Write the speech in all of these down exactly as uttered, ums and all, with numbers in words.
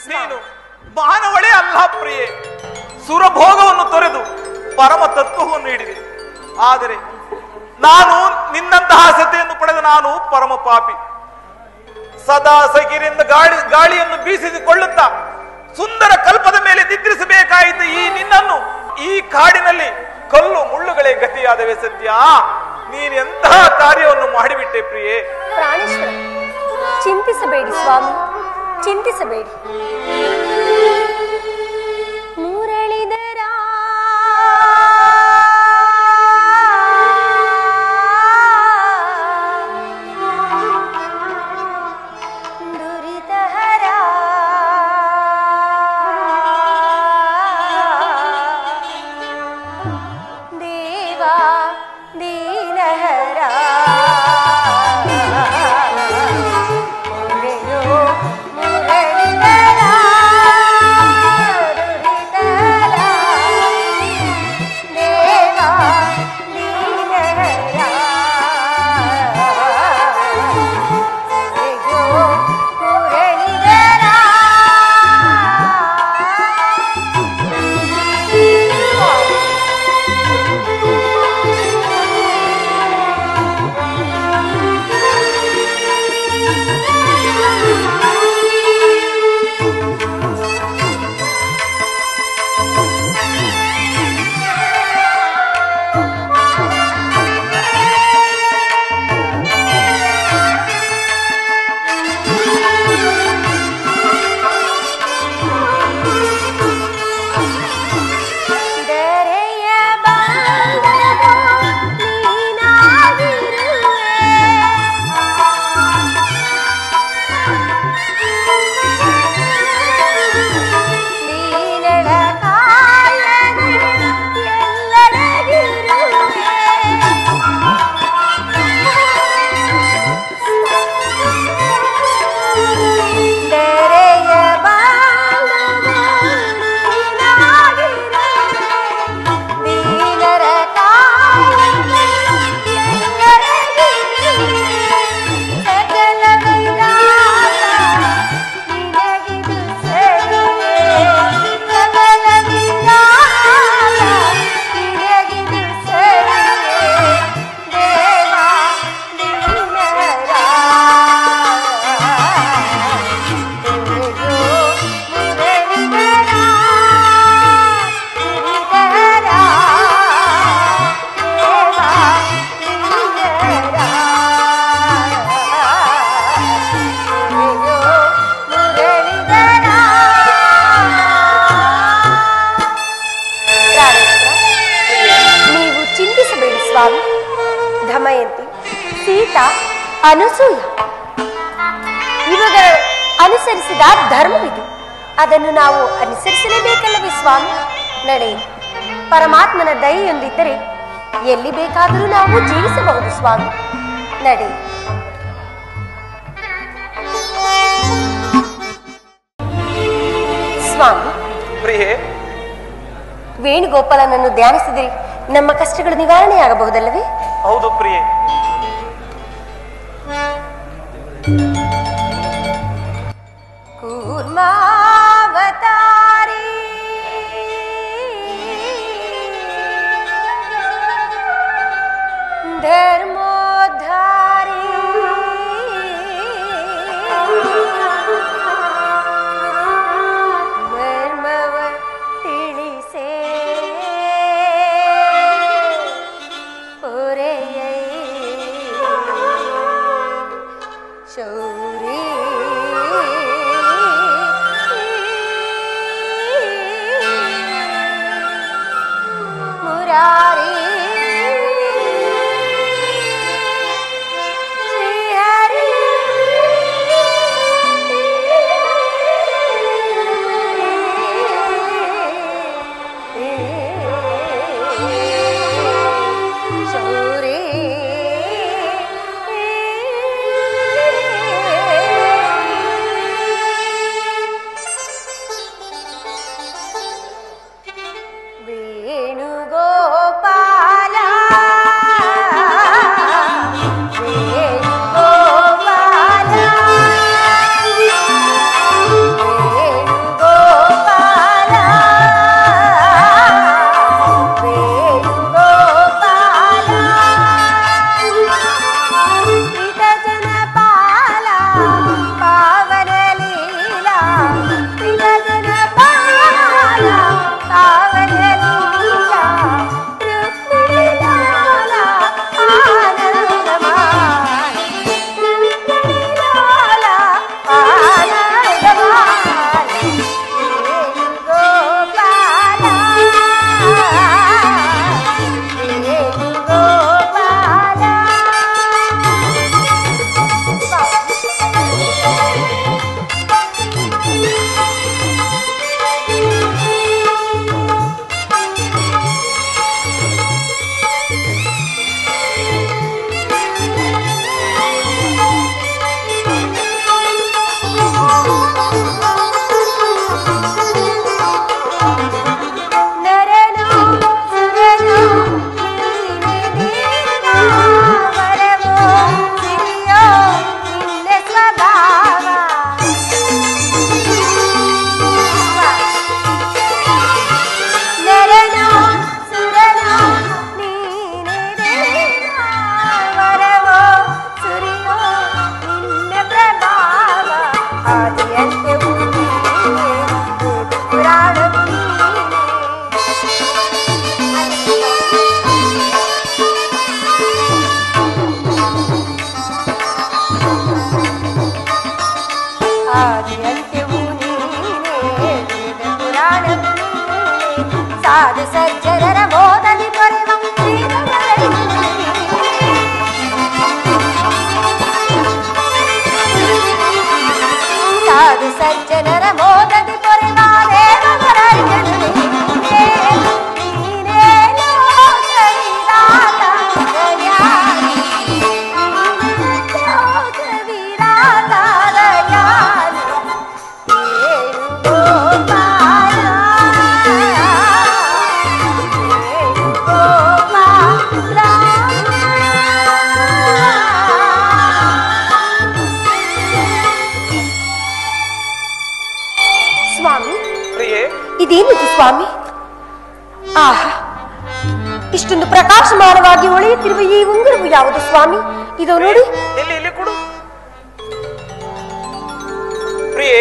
ನೀನು ಮಾನವಳೇ ಅಲ್ಲ ಪ್ರಿಯೆ. ಸುರಭೋಗವನ್ನು ತೊರೆದು ಪರಮ ತತ್ವವನ್ನು ನೀಡಿದೆ. ಆದರೆ ನಾನು ನಿನ್ನಂತಹ ಸತಿಯನ್ನು ಪಡೆದ ನಾನು ಪರಮ ಪಾಪಿ. ಸದಾ ಸಗಿರಿಂದ ಗಾಳಿ ಗಾಳಿಯನ್ನು ಬೀಸಿಸಿಕೊಳ್ಳುತ್ತಾ ಸುಂದರ ಕಲ್ಪದ ಮೇಲೆ ನಿದ್ರಿಸಬೇಕಾಯಿತು ಈ ನಿನ್ನನ್ನು ಈ ಕಾಡಿನಲ್ಲಿ ಕಲ್ಲು ಮುಳ್ಳುಗಳೇ ಗತಿಯಾದವೆ. ಸತ್ಯ, ನೀನೆಂತಹ ಕಾರ್ಯವನ್ನು ಮಾಡಿಬಿಟ್ಟೆ ಪ್ರಿಯೆ. ಪ್ರಾಣೇಶ್ವರ, ಚಿಂತಿಸಬೇಡಿ ಸ್ವಾಮಿ, ಚಿಂತಿಸಬೇಡಿ. ಮುರಳಿದರ ದುರಿತಹರ ದೇವಾ ದೀನಹರ ಅನಸೂಯ ಇವುಗಳ ಅನುಸರಿಸಿದ ಧರ್ಮವಿದೆ. ಅದನ್ನು ನಾವು ಅನುಸರಿಸಲೇಬೇಕಲ್ಲವೇ ಸ್ವಾಮಿ? ನಡೆಯಿರಿ, ಪರಮಾತ್ಮನ ದಯೆಯೊಂದಿದ್ದರೆ ಎಲ್ಲಿ ಬೇಕಾದರೂ ನಾವು ಜೀವಿಸಬಹುದು ಸ್ವಾಮಿ. ನಡೆಯಿರಿ. ಸ್ವಾಮಿ ಪ್ರಿಯೆ, ವೇಣುಗೋಪಾಲನನ್ನು ಧ್ಯಾನಿಸಿದರೆ ನಮ್ಮ ಕಷ್ಟಗಳು ನಿವಾರಣೆಯಾಗಬಹುದಲ್ಲವೇ? ಹೌದು ಪ್ರಿಯೆ. ಕೂರ್ಮಾವತಾರಿ ಧರ್ಮೋದ್ಧಾರಿ ಧರ್ಮವ ತಿಳಿಸೇ ಪೊರೆಯೈ ಶೌರಿ ಅಂತ್ಯವೂ ನೀನೇ, ಪ್ರಾಣವೂ ಆದಿ ಅಂತ್ಯವೂ ನೀನೇ, ಪುರಾಣವೂ ನೀನೇ, ಸಾಧು ಸಜ್ಜನರ ಮೋದದಿ ತೊರೆವ ಸಾಧು ಸಜ್ಜನರ ಮೋದದಿ ತೊರೆವ ದೇವರೈತನು ನೀನೇ, ನೀನೇ ಲೋಕವಿರಾತ ದಯಾಳು, ಲೋಕವಿರಾತ ದಯಾಳು, ಏಳು ಗೋಪಾಲ, ಏಳು ಗೋಪಾಲ. ಸ್ವಾಮಿ, ಪ್ರಿಯೆ, ಇದೇನಿದು ಸ್ವಾಮಿ? ಆಹಾ, ಇಷ್ಟೊಂದು ಪ್ರಕಾಶಮಾನವಾಗಿ ಹೊಳೆಯುತ್ತಿರುವ ಈ ಉಂಗುರವು ಯಾವುದು ಸ್ವಾಮಿ? ಇದು ನೋಡಿ. ಇಲ್ಲಿ ಇಲ್ಲಿ ಕೊಡು ಪ್ರಿಯೆ.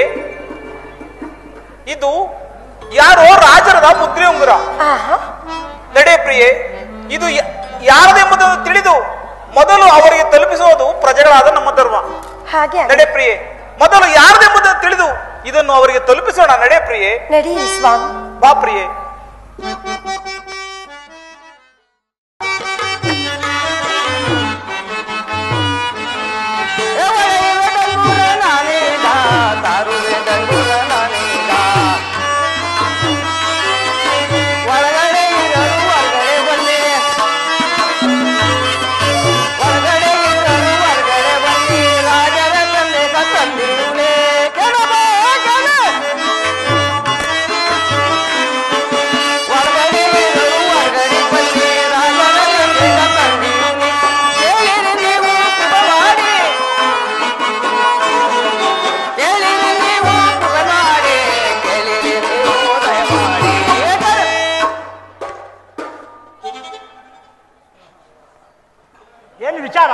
ಇದು ಯಾರೋ ರಾಜರದ ಮುದ್ರೆ ಉಂಗುರ. ಆಹಾ, ನಡೆ ಪ್ರಿಯೆ, ಇದು ಯ- ಯಾರದೆಂಬುದನ್ನು ತಿಳಿದು ಮೊದಲು ಅವರಿಗೆ ತಲುಪಿಸುವುದು ಪ್ರಜೆಗಳಾದ ನಮ್ಮ ಧರ್ಮ. ಹಾಗೆ ನಡೆ ಪ್ರಿಯೆ, ಮೊದಲು ಯಾರದೆಂಬುದನ್ನು ತಿಳಿದು ಇದನ್ನು ಅವರಿಗೆ ತಲುಪಿಸೋಣ. ನಡೆ ಪ್ರಿಯೆ, ನಡೆಯಿರಿ ಸ್ವಾಮಿ. ಬಾ ಪ್ರಿಯೆ. ಏನು ವಿಚಾರ?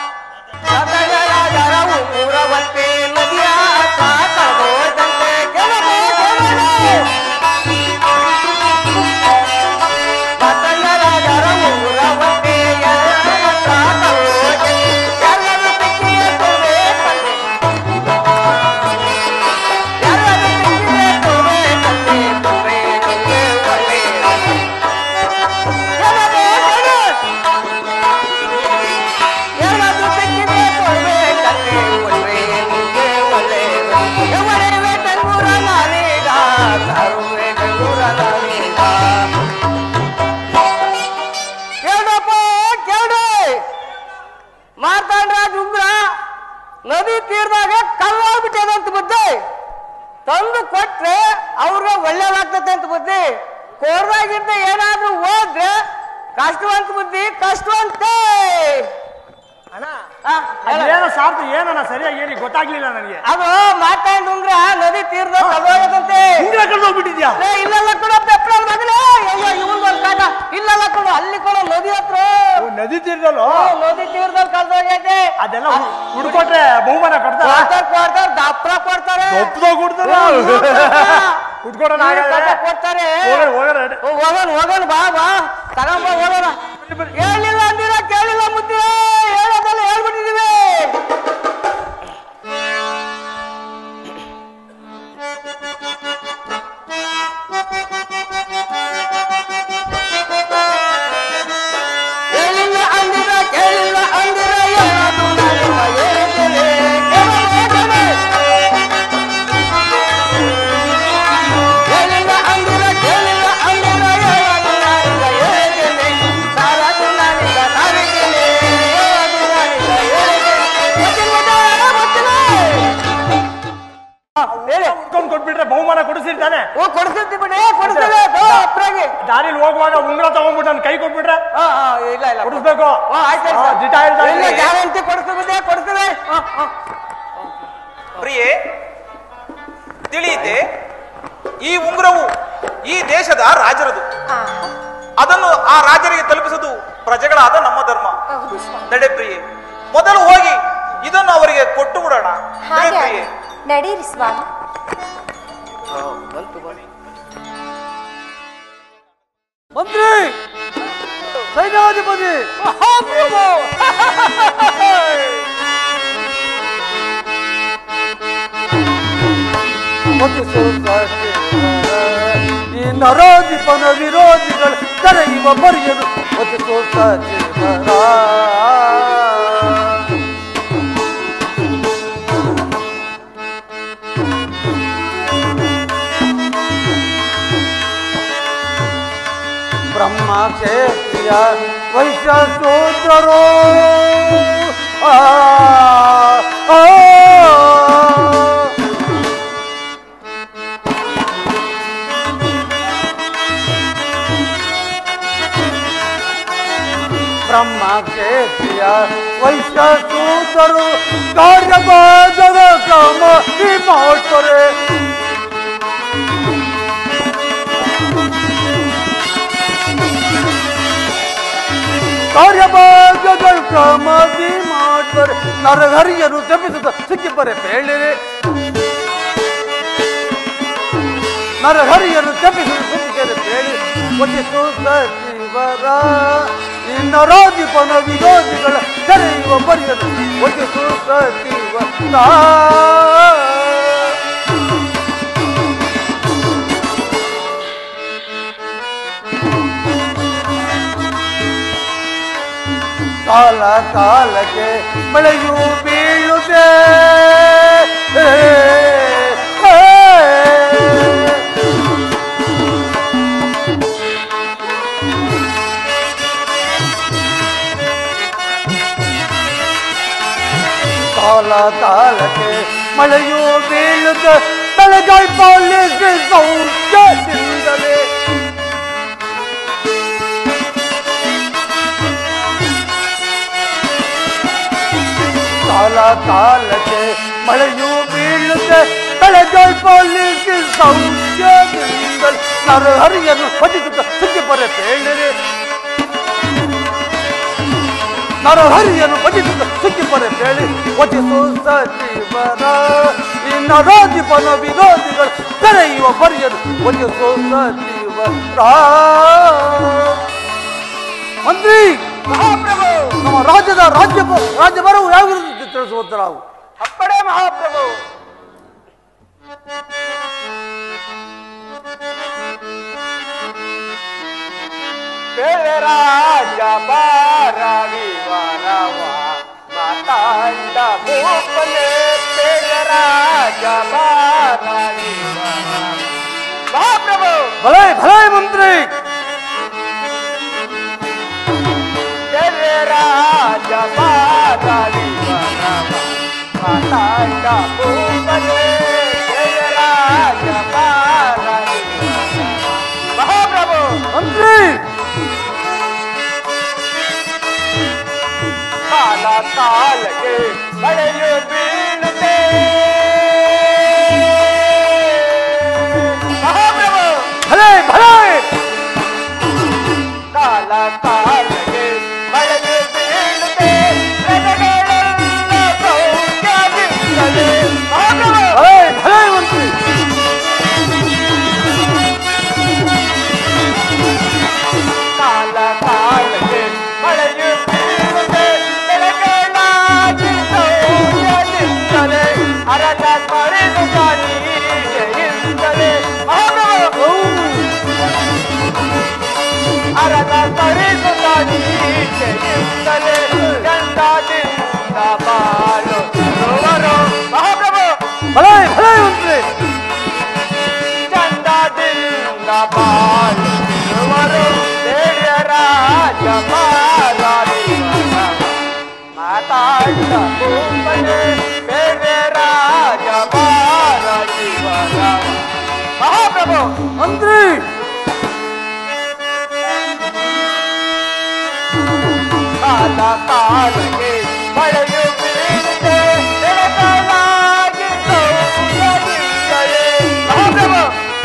ನದಿ ತೀರ್ದಾಗ ಕಲ್ಲಾಗ್ಬಿಟ್ಟದಂತ ಬುದ್ಧಿ ತಂದು ಕೊಟ್ರೆ ಅವ್ರಿಗೆ ಒಳ್ಳೇದಾಗ್ತದೆ ಅಂತ ಬುದ್ಧಿ. ಕೋರ್ದಾಗಿದ್ದ ಏನಾದ್ರೂ ಹೋದ್ರೆ ಕಷ್ಟವಂತ ಬುದ್ಧಿ ಕಷ್ಟವಂತೆ. ಅಣ್ಣ, ಅದೇನೋ ಸಾರ್ತು ಏನಣ್ಣ ಸರಿಯಾಗಿ ಹೇಳಿ ಗೊತ್ತಾಗ್ಲಿಲ್ಲ ನನಗೆ. ಅದು ಮಾತಾಡ್ ಉಂಗ್ರ ನದಿ ತೀರ್ದಾಗ ಕಲ್ಲಾಗದಂತೆ. ಉಂಗ್ರ ಕಳ್ದೋಗ್ಬಿಟ್ಟಿದ್ಯಾ? ಇಲ್ಲೆಲ್ಲ ಕೂಡ ಬೆಪ್ಪಳ ಮಗನೇ ಇವನ್ ಒಂದ್ ಕಾಟ ಇಲ್ಲೆಲ್ಲ ಕೂಡ ಅಲ್ಲಿ ಕೂಡ ನದಿ ಹತ್ರ ನದಿ ತೀರ್ದಲ್ಲೋ ನದಿ ತೀರ್ದಲ್ಲಿ ಕಲ್ದೋಗೈತೆ. ಅದೆಲ್ಲ ಹುಡ್ಕೊಟ್ರೆ ಬಹುಮಾನ ಕೊಡ್ತಾರ ಕೊಡ್ತಾರ ದಪ್ಪ ಕೊಡ್ತಾರೆ ಒಪ್ಪದಾಗ ಕೊಡ್ತಾರ ಹುಡ್ಕೊಡೋಣ ಕೊಡ್ತಾರೆ. ಹೋಗೋಣ ಹೋಗೋಣ ಹೋಗೋಣ ಬಾ ಬಾ ತಗೊಂಬ ಹೋಗೋಣ. ಹೇಳಿಲ್ಲ ಅಂದಿರ ಕೇಳಿಲ್ಲ ಮುದ್ದೆ ಹೇಳೋದೆಲ್ಲ ಹೇಳ್ಬಿಟ್ಟಿದೀವಿ. ಹೇಳಿಲ್ಲ ಅಂದಿರ ಕೇಳಿಲ್ಲ ಅಂದಿರ ಹೇಳೋದು ನನ್ನ ಹೇಳ್ತೇನೆ. ಹೇಳಿಲ್ಲ ಅಂದಿರ ಕೇಳಿಲ್ಲ ಅಂದಿರ ಹೇಳೋದು ನಾನಿಂದ ಹೇಳ್ತೇನೆ. ಸಾರದು ನಾನಿಂದ ಸಾರಿದ್ದೇನೆ ಹೇಳೋದು ನಾನಿಂದ ಹೇಳ್ತೇನೆ. ಉಟ್ಕೊಂಡ್ ಕೊಟ್ಬಿಟ್ರೆ ಬಹುಮಾನ ಕೊಡಿಸಿರ್ತಾನೆ. ಓ ಕೊಡ್ಸಿರ್ತಿ ಬಿಡಿ ಕೊಡಿಸ್ತೇವೆ ಅಪ್ರಾಗಿ. ದಾರಿಲಿ ಹೋಗುವಾಗ ಉಂಗ್ರ ತಗೊಂಡ್ಬಿಟ್ಟು ನನ್ ಕೈ ಕೊಟ್ಬಿಟ್ರೆ ಹಾ ಹಾ ಇಲ್ಲ ಇಲ್ಲ ಕೊಡಿಸ್ಬೇಕು. ಆಯ್ತು ಹಾ, ದಿಟ ಹೇಳ್ತಾ ಇದ್ದೀನಿ. ಗ್ಯಾರಂಟಿ ಕೊಡಿಸ್ತೇವೆ ಕೊಡಿಸ್ತೇವೆ. ಪ್ರಿಯೆ, ತಿಳಿಯಿತೆ, ಈ ಉಂಗುರವು ಈ ದೇಶದ ರಾಜರದು. ಆಹಾ, ಅದನ್ನು ಆ ರಾಜರಿಗೆ ತಲುಪಿಸುವುದು ಪ್ರಜೆಗಳಾದ ನಮ್ಮ ಧರ್ಮ. ಹೌದು ಸ್ವಾಮಿ. ನಡೆ ಪ್ರಿಯೆ, ಮೊದಲು ಹೋಗಿ ಇದನ್ನು ಅವರಿಗೆ ಕೊಟ್ಟು ಬಿಡೋಣ. ನಡೆ ಹಾಗೆ ಪ್ರಿಯೆ. ಆಗಲಿ. ನಡೆಯಿರಿ ಸ್ವಾಮಿ. ಬಂತು ಬಂತು ಮಂತ್ರಿ ಸೈನ್ಯಾಧಿಪತಿ ಮಹಾಪ್ರಭು ಈ ನರಾಧಿಪನ ವಿರೋಧಿಗಳ ಕರೆಯುವ ಮರಿಯರು ಒತ್ತಿಸೋ ಸಚಿವರ ಬ್ರಹ್ಮ ಕ್ಷೇತ್ರಿಯ ವೈಶ್ಯ ಸ್ತೋತ್ರರೋ ಆ ಬ್ರಹ್ಮ ಕ್ಷೇತ್ರಿಯ ವೈಶ್ಯ ಸ್ತೋತ್ರರು ಕಾರ್ಯಬಾಧದ ಕ್ರಮ ಮಾಡ್ತಾರೆ ಕಾರ್ಯಭಾಗಗಳ ಕ್ರಮದಿ ಮಾಡ್ತಾರೆ ನರಹರಿಯನ್ನು ಜಪಿಸುತ್ತ ಸಿಕ್ಕಿ ಬರೆ ಹೇಳಿರಿ ನರಹರಿಯನ್ನು ಜಪಿಸುತ್ತ ಸಿಕ್ಕಿದರೆ ಹೇಳಿ ಒಟ್ಟಿಸು ಸಚಿವರ ಈ ನರಾಧಿಪನ ವಿರೋಧಿಗಳ ಕರೆಯುವ ಬರೆಯಲು ಒಟ್ಟಿಸು ಸಚಿವರ ಕಾಲ ಕಾಲಕ್ಕೆ ಮಳೆಯೂ ಬೀಳುತ್ತೆ ಕಾಲ ಕಾಲಕ್ಕೆ ಮಳೆಯೂ ಬೀಳುತ್ತೆ ಬೆಳೆಗಳ ಪಾಲಿಸಿ ಸೌಖ್ಯದಿಂದಲೇ ಕಾಲ ಕಾಲಕ್ಕೆ ಮಳೆಯೂ ಬೀಳುತ್ತೆ ಬೆಳೆಗಳ ಪಾಲಿಸಿ ಸೌಖ್ಯದಿಂದಲೇ ನರಹರಿಯನ್ನು ಭಜಿಸುತ್ತ ಸುದ್ದಿ ಬರೆ ಹೇಳಿರಿ ನರಹರಿಯನ್ನು ಭಜಿಸುತ್ತ ಸುದ್ದಿ ಬರೆ ಹೇಳಿ ವಚಿಸು ಸಚಿವರ ಈ ನರಾಧಿಪನ ವಿರೋಧಿಗಳು ಕರೆಯುವ ಬರೆಯರು ವಚಿಸು ಸಚಿವರ ಮಂತ್ರಿ ಮಹಾಪ್ರಭು ನಮ್ಮ ರಾಜ್ಯದ ರಾಜ್ಯ ರಾಜ್ಯಭಾರವು ಯಾವ ತಿಳಿಸುವಂತ ನಾವು ಅಪ್ಪಡೇ ಮಹಾಪ್ರಭು ರಾಜ ಬಾರ ವಿವರವ ಮಾತಾಂಡ ಭೂಪನೆ ರಾಜ ಬಾರ ಮಹಾಪ್ರಭು ಭಲೇ ಭಲೇ ಮಂತ್ರಿ ರಾಜ ಬಾರ ವಿವರವ ಮಾತಾಂಡ ಭೂಪನೆ ರಾಜ ಬಾರ ಮಹಾಪ್ರಭು ಮಂತ್ರಿ ಕಾಲ ಕಾಲಕ್ಕೆ ಮಳೆಯು ಬೀಳುತ್ತೆ ಮಹಾಪ್ರಭು ಭಲೇ ಭಲೇ ಕಾಲ ಕಾಲಕ್ಕೆ ಮಳೆಯು ಬೀಳುತ್ತೆ ಪ್ರಜೆಗಳೆಲ್ಲ ಸೌಖ್ಯದಿಂದಲೇ ಮಹಾಪ್ರಭು ಭಲೇ ಭಲೇ ಮಂತ್ರಿ ಕಾಲ ಕಾಲಕ್ಕೆ ಮಳೆಯು ಬೀಳುತ್ತೆ ಬೆಳಗನಾಗಿ ಸೌಖ್ಯದಿಂದಲೇ ಅರಟ ಮರೆದು ನೀರಿಯಿಂದಲೇ ಮಹಾಪ್ರಭು ಅರಟ ಮರೆದು ನೀರಿಯಿಂದಲೇ ಗಂಡದಿಂದ ಬಾಳುತ್ತಿರುವರು ಮಹಾಪ್ರಭು ಭಲೇ ಭಲೇ ಮಂತ್ರಿ ಚಂದದಿಂದ ಬಾಳುತ್ತಿರುವರು ದೇವಿಯ ರಾಜ ಮಾತಾಡ ಭೂಪನೆ ಬೇರೆ ರಾಜ ಬಾರ ಜೀವನ ಮಹಾಪ್ರಭು ಮಂತ್ರಿ ಕಾಲ ಕಾಲಕ್ಕೆ ಮಳೆಯು ಬೀಳುತ್ತೆ ಬೆಳಕಲಾಗಿ ಸೌಖ್ಯದಿಂದಲೇ ಮಹಾಪ್ರಭು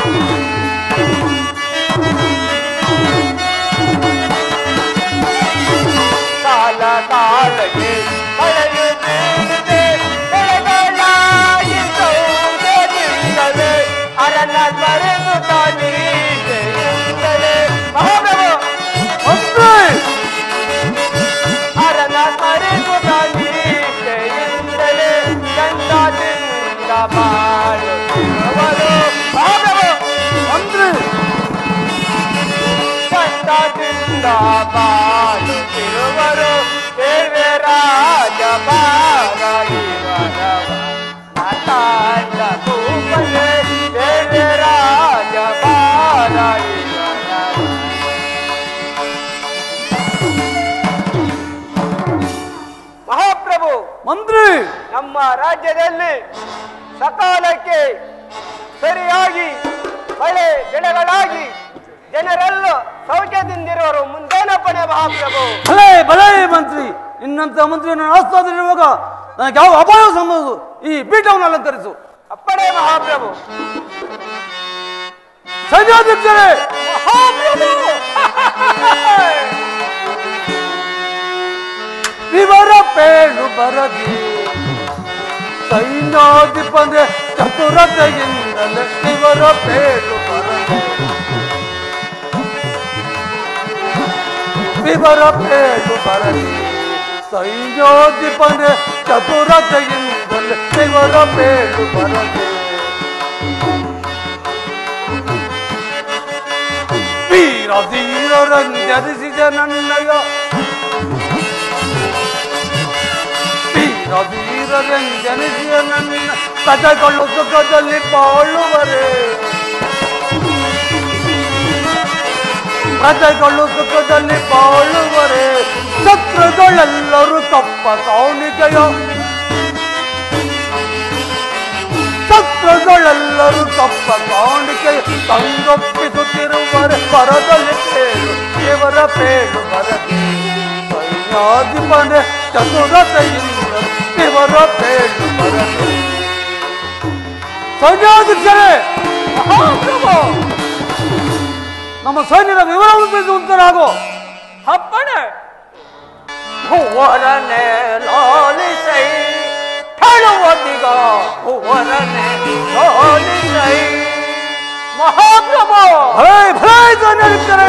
ಕಾಲ ಕಾಲಕ್ಕೆ ಮಳೆಯು ಬೀಳುತ್ತೆ ಬೆಳಕಲಾಗಿ ಸೌಖ್ಯದಿಂದಲೇ ಅರ ನನ್ನ ಸ್ಮರಿಸುತ್ತಾ ನೀತಿಯಿಂದಲೇ ಮಹಾಪ್ರಭು ಅರನ ಸ್ಮರಿಸುತ್ತಾ ನೀತಿಯಿಂದಲೇ ಚಂದದಿಂದ ಬಾಳುತ್ತಿರುವರು ಮಹಾಪ್ರಭು ಮಂತ್ರಿ ಚಂದದಿಂದ ಬಾಳುತ್ತಿರುವರು ದೇವೇ ರಾಜ ಬಾರೈವರವ ಮಾತಾಂಡ ಭೂಪನೆ ದೇವೇ ರಾಜ ಬಾರೈವರವ ಮಹಾಪ್ರಭು ಮಂತ್ರಿ ನಮ್ಮ ರಾಜ್ಯದಲ್ಲಿ ಸಕಾಲಕ್ಕೆ ಸರಿಯಾಗಿ ಮಳೆ ಬೆಳೆಗಳಾಗಿ ಜನರೆಲ್ಲ ಸೌಖ್ಯದಿಂದಿರುವರು ಮುಂದೇನಪ್ಪಣೆ ಮಹಾಪ್ರಭು ಭಲೇ ಭಲೇ ಮಂತ್ರಿ ಇನ್ನಂತ ಮಂತ್ರಿಯನ್ನು ಆಸ್ವಾದನೆಯುವಾಗ ನನಗೆ ಯಾವ ಅಪಾಯ ಸಂಭವಿಸು ಈ ಪೀಠವನ್ನು ಅಲಂಕರಿಸು ಅಪ್ಪಣೆ ಮಹಾಪ್ರಭು ಸೈನ್ಯಾಧ್ಯಕ್ಷರೇ ಮಹಾಪ್ರಭು ವಿವರ ಪೇಳು ಬರದಿ ಸೈನ್ಯಾಧಿಪಂದೆ ಚತುರತೆಯಿಂದಲೇ ವಿವರ ಪೇಳು ಬರದಿ ವಿವರ ಪೇಳು ಬರದಿ ಸೈನ್ಯಾಧಿಪಂದೆ ಚತುರತೆಯಿಂದಲೇ ವಿವರ ಪೇಳು ಬರದಿ ವೀರ ಧೀರರಂಜರಿಸಿದ ನನ್ನಯ ವೀರ ಧೀರರಂಜನಿಸಿದ ನನ್ನ ಕಥೆಗಳು ಸುಖದಲ್ಲಿ ಬಾಳುವರೆ ಪ್ರಜೆಗಳು ಸುಖದಲ್ಲಿ ಬಾಳುವರೆ ಶತ್ರುಗಳೆಲ್ಲರೂ ತಪ್ಪ ಕಾಣಿಕೆಯ ಶತ್ರುಗಳೆಲ್ಲರೂ ತಪ್ಪ ಕಾಣಿಕೆಯ ತಂಗೊಪ್ಪಿಸುತ್ತಿರುವರೆ ಪರದಲ್ಲಿ ಪೇಳು ದೇವರ ಪೇಳು ಬರದೆ ಸೈನ್ಯಾಧಿಪನೆ ಚತುರತೆಯಿಂದ ದೇವರ ಪೇಳು ಬರದೆ ಸೈನ್ಯಾಧ್ಯಕ್ಷರೇ ಮಹಾಪ್ರಭು ನಮ್ಮ ಸೈನ್ಯದ ವಿವರವನ್ನು ತಿಳಿಸುವಂತನಾಗೋ ಅಪ್ಪಣೆ ಭುವರನೆ ಲಾಲಿಸೈ ಹೇಳುವುದಿಗ ಭುವರನೆ ಲಾಲಿಸೈ ಮಹಾಪ್ರಭು ಭಲೇ ಭಲೇ ಸೈನ್ಯಾಧ್ಯಕ್ಷರೇ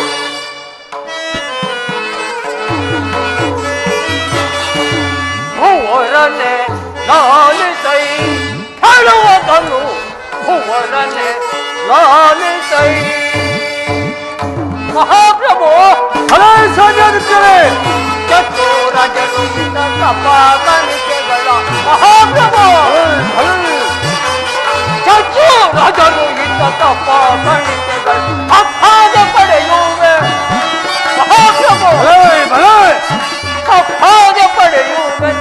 ಭುವರನೆ ಲಾಲಿಸೈ ಹೇಳುವುದನ್ನು ಭುವರನೆ ಲಾಲಿಸೈ ಮಹಾಪ್ರಭು ಭಲೇ ಸೈನ್ಯಾಧ್ಯಕ್ಷರೇ ಚತುರಜರು ತಪ ಕಣಿಕೆಗಳ ಮಹಾಪ್ರಭು ಚತುರಜರು ಇದ್ದ ತಪ ಕಣಿಕೆಗಳು ಅಪ್ಪಾದ ಪಡೆಯುವೆ ಮಹಾಪ್ರಭು ಭಲೇ ಭಲೇ ಅಪ್ಪಾದ ಪಡೆಯುವೆ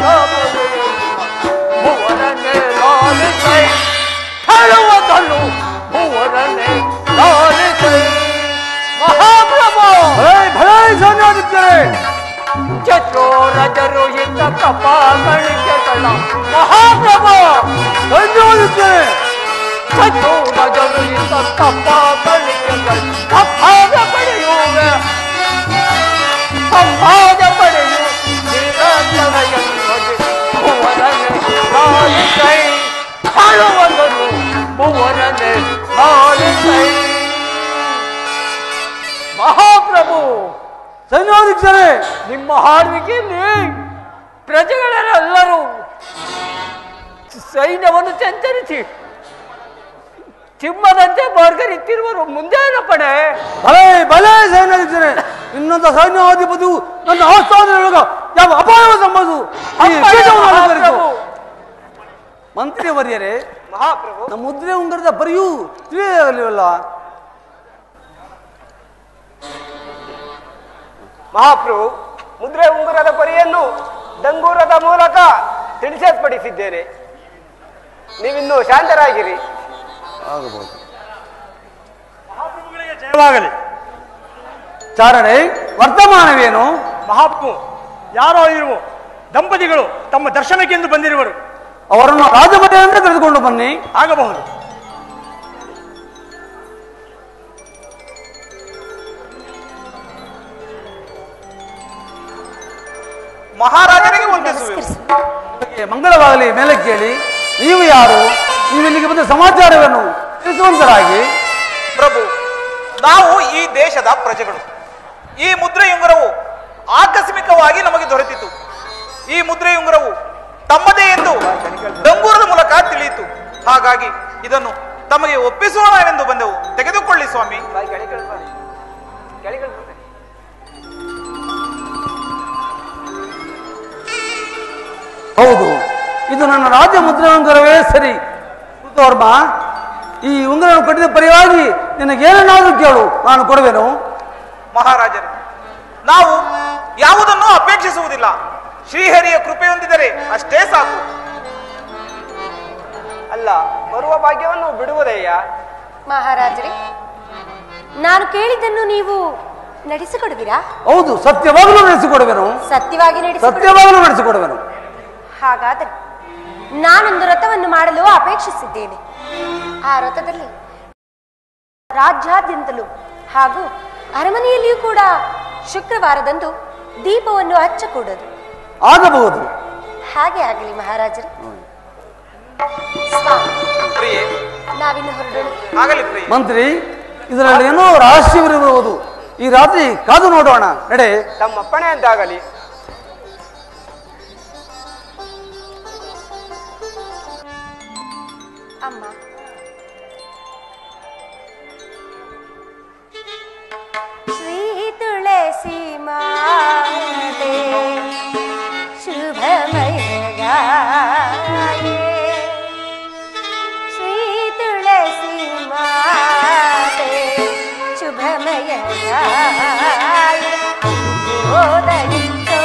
ಭುವರನೆ ಲಾಲಿಸೈ ಹೇಳುವುದನ್ನು ಭುವರನೆ ಲಾಲಿಸೈ ಮಹಾಪ್ರಭು ಭಲೇ ಭಲೇ ಸೈನ್ಯಾಧ್ಯಕ್ಷರೇ ಚತುರಜರು ಇದ್ದ ಕಪ ಕಣಿಕೆಗಳ ಮಹಾಪ್ರಭು ಸೈನ್ಯಾಧ್ಯಕ್ಷರೇ ಚತುರಜರು ಇದ್ದ ಕಪ ಕಣಿಕೆಗಳು ಅಪ್ಪಾದ ಪಡೆಯುವೆ ಸಂಪಾದ ಪಡೆಯು ಭುವರನೆ ಲಾಲಿಸೈ ಹೇಳುವುದನ್ನು ಭುವರನೆ ಲಾಲಿಸೈ ಮಹಾಪ್ರಭು ಸೈನ್ಯಾಧ್ಯಕ್ಷರೇ ನಿಮ್ಮ ಹಾಡುವಿಕೆಯಲ್ಲಿ ಪ್ರಜೆಗಳೆಲ್ಲರೂ ಸೈನ್ಯವನ್ನು ಸಂಚರಿಸಿ ಸಿಂಹದಂತೆ ಮಾರ್ಗರಿತ್ತಿರುವರು ಮುಂದೇನ ಪಡೆ ಭಲೇ ಭಲೇ ಸೈನ್ಯಾಧ್ಯಕ್ಷರೇ ಇನ್ನೊಂದು ಸೈನ್ಯಾಧಿಪತಿಯು ನನ್ನ ಆಸ್ಥಾನದೊಳಗ ಯಾವ ಅಪಾಯ ಸಂಭವಿಸು ಈ ಪೀಠವನ್ನು ಅಲಂಕರಿಸು ಮಂತ್ರಿ ವರ್ಯರೇ ಮಹಾಪ್ರಭು ನಮ್ಮ ಮುದ್ರೆ ಉಂಗರದ ಪರಿಯೂ ತಿಳಿಯಲಿವಲ್ಲ ಮಹಾಪ್ರಭು ಮುದ್ರೆ ಉಂಗುರದ ಪರಿಯನ್ನು ಡಂಗೂರದ ಮೂಲಕ ತಿಳಿಸಲ್ಪಡಿಸಿದ್ದೇನೆ ನೀವಿನ್ನು ಶಾಂತರಾಗಿರಿ ಆಗಬಹುದು ಮಹಾಪ್ರಭುಗಳಿಗೆ ಜಯವಾಗಲಿ. ಚಾರಣೆ ವರ್ತಮಾನವೇನು? ಮಹಾಪ್ರಭು ಯಾರೋ ಇರುವ ದಂಪತಿಗಳು ತಮ್ಮ ದರ್ಶನಕ್ಕೆಂದು ಬಂದಿರುವರು. ಅವರನ್ನು ರಾಜಮನೆಯಿಂದ ಕರೆದುಕೊಂಡು ಬನ್ನಿ. ಆಗಬಹುದು. ಮಹಾರಾಜನಿಗೆ ವಂದಿಸುವೆ. ಮಂಗಳವಾಗಲಿ. ಮೇಲೆ ಕೇಳಿ, ನೀವು ಯಾರು? ನೀವು ಇಲ್ಲಿಗೆ ಬಂದ ಸಮಾಚಾರವೇನು? ತಿಳಿಸುವಂತರಾಗಿ. ಪ್ರಭು, ನಾವು ಈ ದೇಶದ ಪ್ರಜೆಗಳು. ಈ ಮುದ್ರೆಯುಂಗುರವು ಆಕಸ್ಮಿಕವಾಗಿ ನಮಗೆ ದೊರೆತಿತು. ಈ ಮುದ್ರೆಯುಂಗುರವು ತಮ್ಮದೇ ಎಂದು ಡಂಗೂರದ ಮೂಲಕ ತಿಳಿಯಿತು. ಹಾಗಾಗಿ ಇದನ್ನು ತಮಗೆ ಒಪ್ಪಿಸೋಣವೆಂದು ಬಂದೆವು. ತೆಗೆದುಕೊಳ್ಳಿ ಸ್ವಾಮಿ. ಹೌದು, ಇದು ನನ್ನ ರಾಜ್ಯ ಮುದ್ರೆ ಉಂಗುರವೇ ಸರಿ. ವರ್ಮ, ಈ ಉಂಗುರವನ್ನು ಕಟ್ಟಿದ ಪರಿವಾಗಿ ನಿನಗೇನಾದ್ರೂ ಕೇಳು, ನಾನು ಕೊಡುವೆನು. ಮಹಾರಾಜರು, ನಾವು ಯಾವುದನ್ನು ಅಪೇಕ್ಷಿಸುವುದಿಲ್ಲ. ಶ್ರೀಹರಿಯ ಕೃಪೆ ಹೊಂದಿದರೆ ಅಷ್ಟೇ ಸಾಕು. ಅಲ್ಲ, ಬರುವ ಭಾಗ್ಯವನ್ನು ಬಿಡುವುದಯ್ಯ. ಮಹಾರಾಜರೇ, ನಾನು ಕೇಳಿದ್ದನ್ನು ನೀವು ನಡೆಸಿಕೊಡುವಿರಾ? ಹೌದು, ಸತ್ಯವಾಗಲೂ ನಡೆಸಿಕೊಡುವೆನು. ಸತ್ಯವಾಗಿ ನಡೆಸಿ ಸತ್ಯವಾಗಲೂ ನಡೆಸಿಕೊಡುವೆನು. ಹಾಗಾದರೆ ನಾನೊಂದು ವ್ರತವನ್ನು ಮಾಡಲು ಅಪೇಕ್ಷಿಸಿದ್ದೇನೆ. ಆ ವ್ರತದಲ್ಲಿ ರಾಜ್ಯಾದ್ಯಂತಲೂ ಹಾಗೂ ಅರಮನೆಯಲ್ಲಿಯೂ ಕೂಡ ಶುಕ್ರವಾರದಂದು ದೀಪವನ್ನು ಹಚ್ಚಕೂಡದು. ಆಗಬಹುದು. ಹಾಗೆ ಆಗಲಿ ಮಹಾರಾಜರೇ. ಸ್ವಾಮಿ, ಪ್ರಿಯೆ, ನಾವಿನ್ನು ಹೊರಡೋಣ. ಆಗಲಿ ಪ್ರಿಯೆ. ಮಂತ್ರಿ, ಇದರಲ್ಲಿ ಏನೋ ರಹಸ್ಯವಿರಬಹುದು. ಈ ರಾತ್ರಿ ಕಾದು ನೋಡೋಣ. ನಡೆ. ತಮ್ಮಪ್ಪಣೆ ಅಂತಾಗಲಿ. ಅಮ್ಮ, ಶ್ರೀ ತುಳಸಿ ಮಾತೆ ಶುಭಮಯ ಗಾಯೆ, ಶ್ರೀ ತುಳಸಿ ಮಾತೆ ಶುಭಮಯ ಗಾಯೆ, ಗೋದಯಿತ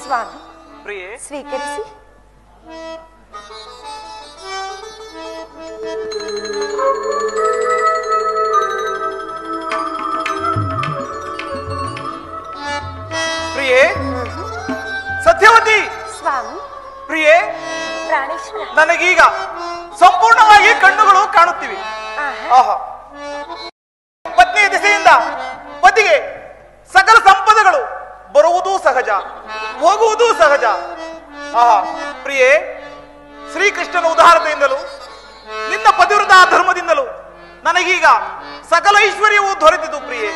ಸ್ವಾಮಿ ಪ್ರಿಯೆ ಸ್ವೀಕರಿಸಿ. ಪ್ರಿಯೆ ಸತ್ಯವತಿ. ಸ್ವಾಮಿ ಪ್ರಿಯೆ ಪ್ರಾಣೇಶ್ವರ. ನನಗೀಗ ಸಂಪೂರ್ಣವಾಗಿ ಕಣ್ಣುಗಳು ಕಾಣುತ್ತಿವೆ. ಆಹಾ. ಆಹಾ, ಪತ್ನಿಯ ದಿಸೆಯಿಂದ ಪತಿಗೆ ಸಕಲ ಸಂಪದಗಳು ಬರುವುದೂ ಸಹಜ, ಹೋಗುವುದೂ ಸಹಜ. ಆಹಾ ಪ್ರಿಯೆ, ಶ್ರೀಕೃಷ್ಣನ ಉದಾಹರಣೆಯಿಂದಲೂ ನಿನ್ನ ಪತಿವ್ರತ ಧರ್ಮದಿಂದಲೂ ನನಗೀಗ ಸಕಲ ಐಶ್ವರ್ಯವೂ ದೊರೆತಿತು. ಪ್ರಿಯೆ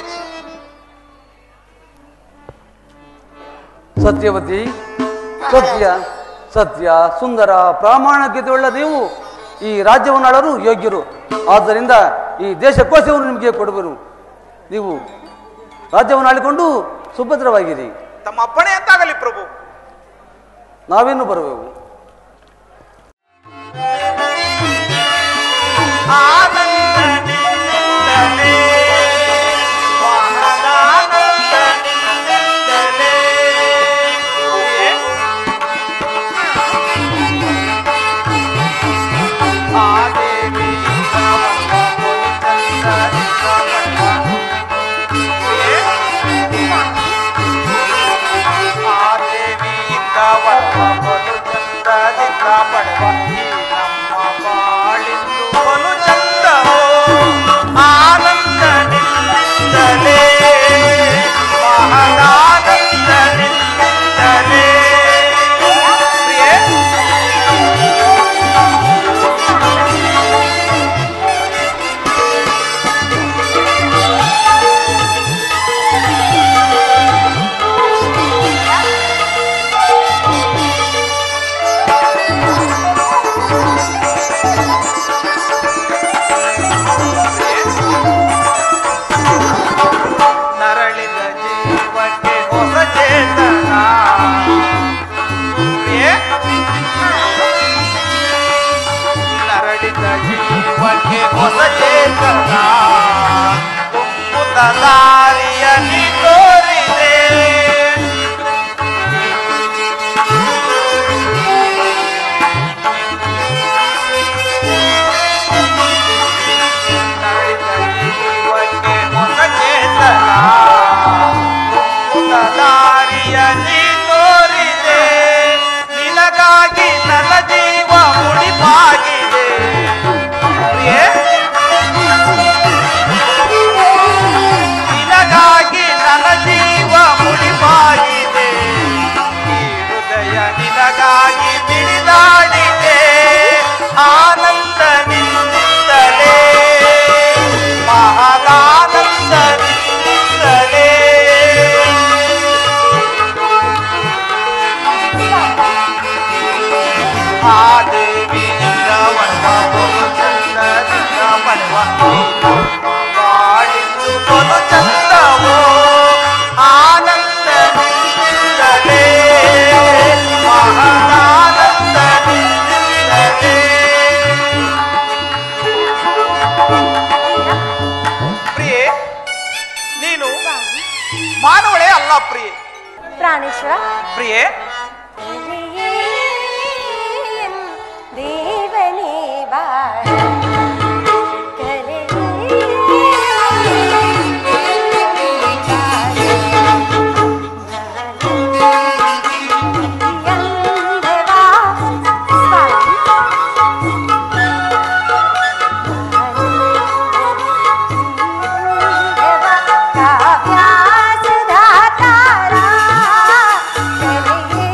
ಸತ್ಯವತಿ, ಸತ್ಯ ಸತ್ಯ ಸುಂದರ ಪ್ರಾಮಾಣಿಕತೆಯುಳ್ಳ ನೀವು ಈ ರಾಜ್ಯವನ್ನು ಆಳಲು ಯೋಗ್ಯರು. ಆದ್ದರಿಂದ ಈ ದೇಶಕೋಶವನ್ನು ನಿಮಗೆ ಕೊಡುವರು. ನೀವು ರಾಜ್ಯವನ್ನು ಆಳಿಕೊಂಡು ಸುಭದ್ರವಾಗಿರಿ. ತಮ್ಮ ಅಪ್ಪಣೆ ಅಂತಾಗಲಿ ಪ್ರಭು. ನಾವೇನು ಬರುವೆವು. ಮಾನವಳೇ ಅಲ್ಲ ಪ್ರಿಯೆ. ಪ್ರಾಣೇಶ್ವರ ಪ್ರಿಯೆ, ದೇವನೇ ಬಾಳ ಕಲೆಯೇ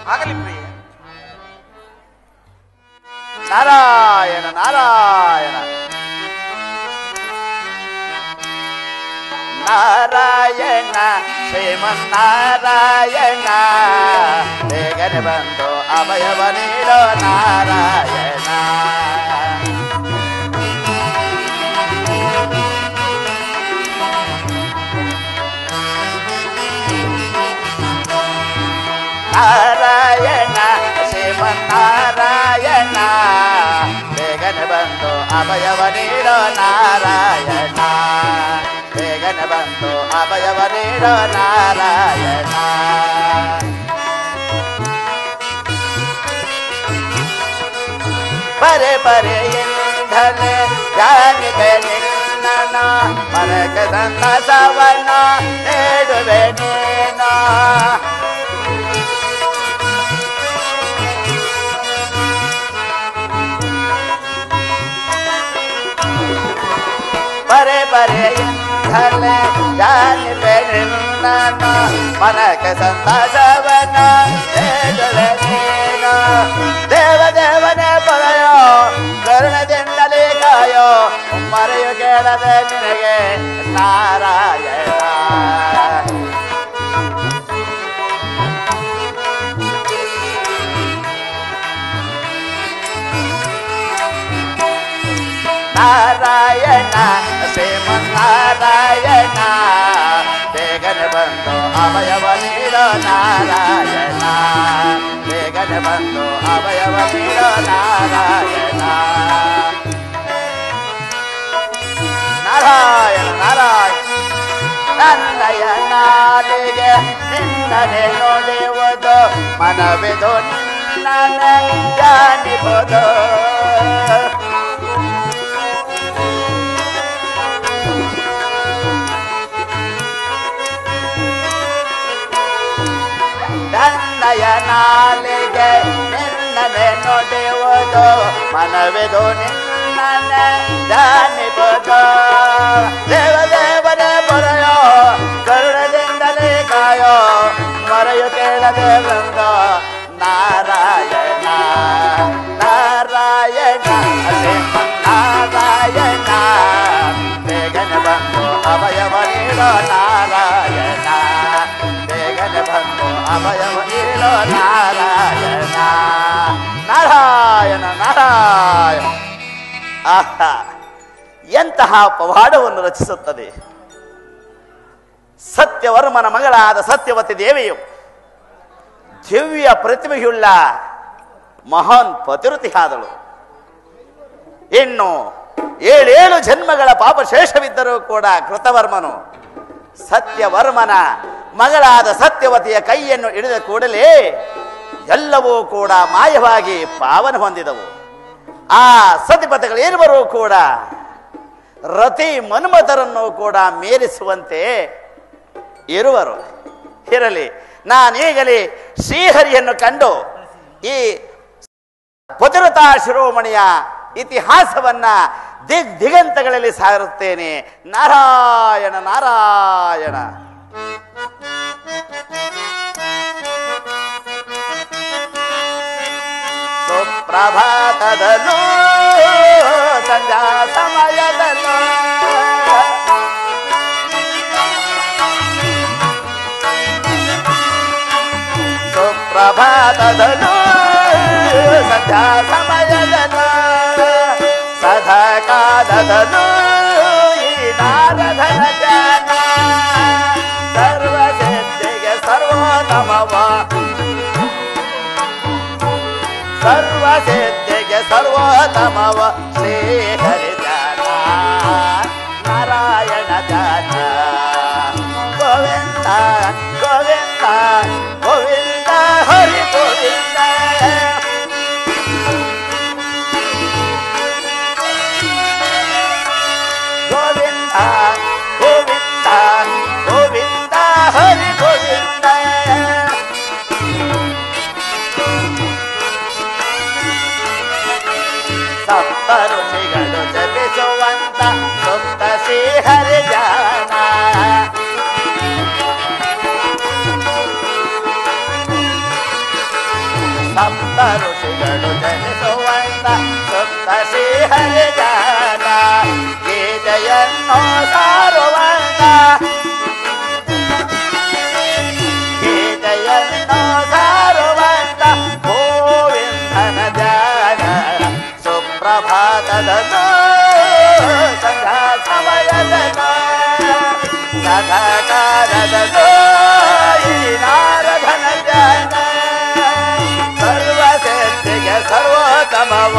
ಆಗಲಿ ಪ್ರಿಯ. ನಾರಾಯಣ ನಾರಾಯಣ ನಾರಾಯಣ ಶ್ರೀಮನ್ನಾರಾಯಣ ಬೇಗನೆ ಬಂದು ಅಭಯವ ನೀಡೋ ನಾರಾಯಣ. ನಾರಾಯಣ ಶ್ರೀಮನ್ನಾರಾಯಣ ಬೇಗನೆ ಬಂದು ಅಭಯವ ನೀಡೋ ನಾರಾಯಣ. ಬೇಗನೆ ಬಂದು ಅಭಯವ ನೀಡೋ ನಾರಾಯಣ. ಪರೆ ಪರೆಯಿಂದಲೇ ಜಾನಿಬೆ ನಿನ್ನ ಮನಕ ಸಂತಸವನ ನೀಡುವೆ ನೀನು. ಪರೆ ಪರೆಯಿಂದಲೇ ಜಾನಿಬೆ ನಿನ್ನ ಮನಕ ಸಂತಸವನ ನೀಡುವೆ ನೀನು. ದೇವ ದೇವನೇ ಪದಯೋ ಕರುಣದಿಂದಲೇ ಕಾಯೋ ಮರೆಯು ಕೇಳದೆ ನಿನಗೆ ನಾರಾಯಣ. ನಾರಾಯಣ ಶ್ರೀಮನ್ನಾರಾಯಣ ಬೇಗನೆ ಬಂದು ಅಭಯವ ನೀಡೋ ನಾರಾಯಣ. ಬೇಗನೆ ಬಂದು ಅಭಯವ ನೀಡೋ ನಾರಾಯಣ. ನಾರಾಯಣ ನಾರಾಯಣ ನನ್ನಯ ನಾಲಿಗೆ ನಿನ್ನನೆ ನೋಡುವುದು ಮನವಿದು ನಿನ್ನನೆ ಜಾನಿಬೋದು. ನನ್ನಯ ನಾಲಿಗೆ ನಿನ್ನನೆ ನೋಡುವುದು ಮನವಿದು ನಿನ್ನನೆ ಜಾನಿಬೋದು. ದೇವ ದೇವನೇ ಪೊರೆಯೋ ಕರುಣದಿಂದಲೇ ಕಾಯೋ ಮರೆಯು ಕೇಳದೆ ಬಂದ ನಾರಾಯಣ. ನಾರಾಯಣ ನಾರಾಯಣ ಬೇಗನೆ ಬಂದು ಅಭಯವ ನೀಡೋ ನಾರಾಯಣ. ಬೇಗನೆ ಬಂದು ಅಭಯವ ನೀಡೋ ನಾರಾಯಣ. ನಾರಾಯಣ ನಾರಾಯಣ. ಆಹಾ, ಎಂತಹ ಪವಾಡವನ್ನು ರಚಿಸುತ್ತದೆ. ಸತ್ಯವರ್ಮನ ಮಗಳಾದ ಸತ್ಯವತಿ ದೇವಿಯು ದಿವ್ಯ ಪ್ರತಿಭೆಯುಳ್ಳ ಮಹಾನ್ ಪತಿವ್ರತಿಯಾದಳು. ಇನ್ನು ಏಳೇಳು ಜನ್ಮಗಳ ಪಾಪಶೇಷವಿದ್ದರೂ ಕೂಡ ಕೃತವರ್ಮನು ಸತ್ಯವರ್ಮನ ಮಗಳಾದ ಸತ್ಯವತಿಯ ಕೈಯನ್ನು ಹಿಡಿದ ಕೂಡಲೇ ಎಲ್ಲವೂ ಕೂಡ ಮಾಯವಾಗಿ ಪಾವನ ಹೊಂದಿದವು. ಆ ಸತಿಪತಿಗಳೇನುವರೂ ಕೂಡ ರತಿ ಮನ್ಮಥರನ್ನು ಕೂಡ ಮೀರಿಸುವಂತೆ ಇರುವರು. ಇರಲಿ, ನಾನೀಗಲೇ ಶ್ರೀಹರಿಯನ್ನು ಕಂಡು ಈ ಪತಿವ್ರತಾ ಶಿರೋಮಣಿಯ ಇತಿಹಾಸವನ್ನ ದಿಗ್ ದಿಗಂತಗಳಲ್ಲಿ ಸಾರುತ್ತೇನೆ. ನಾರಾಯಣ ನಾರಾಯಣ. ಸುಪ್ರಭಾತದಲ್ಲೂ ಸಂಧ್ಯಾ ಸಮಯದಲ್ಲೂ ಸುಪ್ರಭಾತದಲ್ಲೂ ಸಂಧ್ಯಾ ಸಮಯದಲ್ಲೂ ಸದಾ ಕಾಲದಲ್ಲೂ ಈ ನಾರದನ ಧ್ಯಾನ ಸರ್ವಸಿದ್ಧಿಗೆ ಸರ್ವೋತ್ತಮವ ಸರ್ವಸಿದ್ಧಿಗೆ ಸರ್ವೋತ್ತಮವ ಶ್ರೀಹರಿ ಧ್ಯಾನ ನಾರಾಯಣ ಧ್ಯಾನ. ಗೋವಿಂದ ಗೋವಿಂದ ಗೋವಿಂದ ಹರಿ ಗೋವಿಂದ. ಗೋವಿಂದ ಗೋವಿಂದ ಗೋವಿಂದ ಹರಿ ಗೋವಿಂದ. ಸಪ್ತ ಋಷಿಗಳು ಜಪಿಸುವಂತ ಸುಪ್ತ ಶ್ರೀಹರಿ ಧ್ಯಾನ ಗಳು ಜನಿಸುವಂತ ಸುತ್ತ ಶ್ರೀಹರಿಗಾನ ಗೀತೆಯನ್ನು ಸಾರುವಂತ ಗೀತೆಯನ್ನು ಸಾರುವಂತ ಗೋವಿಂದನ ಧ್ಯಾನ ಸುಪ್ರಭಾತದನು ಸಂಧ್ಯಾ ಸಮಯದನು ಸದಾಕಾಲದನು ಈ ನಾರದನ ಧ್ಯಾನ ಸರ್ವಸಿದ್ಧಿಗೆ ಸರ್ವೋತ್ತಮವ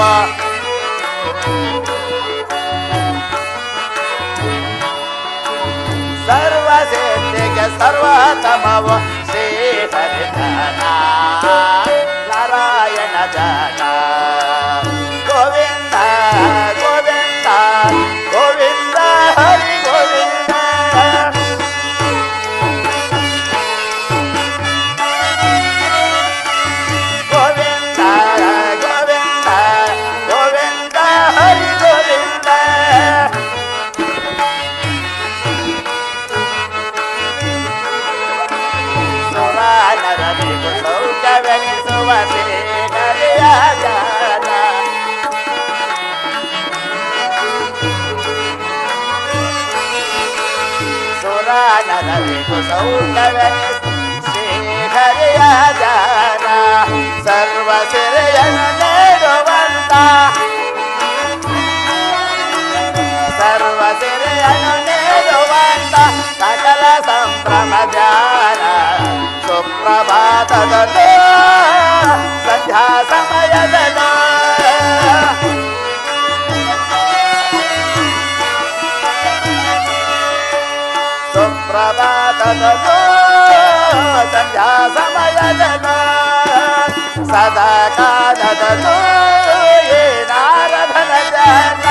ಸರ್ವಸಿದ್ಧಿಗೆ ಸರ್ವೋತ್ತಮವ ಶ್ರೀ ಹರಿದಾನ ನಾರಾಯಣ ಜಾನ ಗೋವಿಂದ ಗೋವಿಂದ ಗೋವಿಂದ ಹರಿ ಗೋವಿಂದ ಗೋವಿಂದ ಗೋವಿಂದ ಗೋವಿಂದ ಹರಿ ಗೋವಿಂದ ಸುರಾನರನಿಗೂ ಸೌಖ್ಯವೆನಿಸುವ ಶ್ರೀಹರಿಯ ಜಾನ ಸುರಾನರನಿಗೂ ಸೌಖ್ಯವೆನಿಸುವ ಶ್ರೀಹರಿಯ ಜಾನ ಸರ್ವ ಸಿರಿಯನ್ನು ನೀಡುವಂತ ಸರ್ವ ಸಿರಿಯನ್ನು ನೀಡುವಂತ ಸಕಲ ಸಂಭ್ರಮ ಧ್ಯಾನ ಸುಪ್ರಭಾತದನು ಸಂಧ್ಯಾ ಸಮಯದನು ಸುಪ್ರಭಾತದನು ಸಂಧ್ಯಾ ಸಮಯದನು ಸದಾ ಕಾಲದನು ಈ ನಾರದನ ಧ್ಯಾನ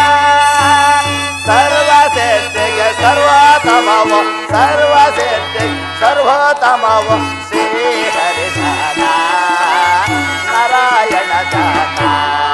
ಸರ್ವಸಿದ್ಧಿಗೆ ಸರ್ವೋತ್ತಮವು ಸರ್ವಸಿದ್ಧಿಗೆ ಸರ್ವೋತ್ತಮವು ಶ್ರೀ ಹರಿದಾನ ನಾರಾಯಣ ಜಾನ